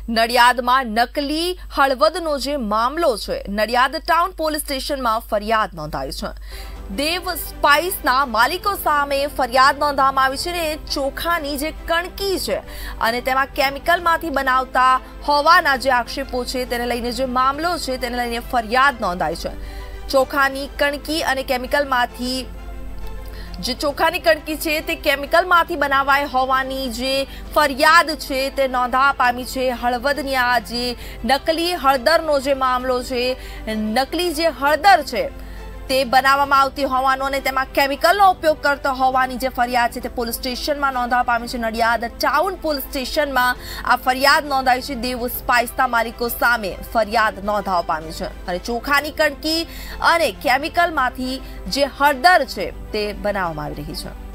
નડિયાદમાં નકલી હળવદનો જે મામલો છે, નડિયાદ ટાઉન પોલીસ સ્ટેશનમાં ફરિયાદ નોંધાઈ છે। દેવ સ્પાઇસના માલિકો સામે ફરિયાદ નોંધવામાં આવી છે ને ચોખાની જે કણકી છે અને તેમાં કેમિકલમાંથી બનાવતા હોવાના જે આક્ષેપો છે તેને લઈને જે મામલો છે તેને લઈને ફરિયાદ નોંધાઈ છે। ચોખાની કણકી અને કેમિકલમાંથી જે ચોખાની કણકી છે તે કેમિકલમાંથી બનાવાય હોવાની જે ફરિયાદ છે તે નોંધવા પામી છે। હળવદની આ જે નકલી હળદરનો જે મામલો છે, નકલી જે હળદર છે તે બનાવવામાં આવતી હોવાનો અને તેમાં કેમિકલનો ઉપયોગ કરતો હોવાની જે ફરિયાદ છે તે પોલીસ સ્ટેશનમાં નોંધવા પામી છે। નડિયાદ ટાઉન પોલીસ સ્ટેશનમાં આ ફરિયાદ નોંધાઈ છે। દેવ સ્પાઇસના માલિકો સામે ફરિયાદ નોંધવા પામી છે અને ચોખાની કણકી અને કેમિકલમાંથી જે હળદર છે તે બનાવવામાં આવી રહી છે।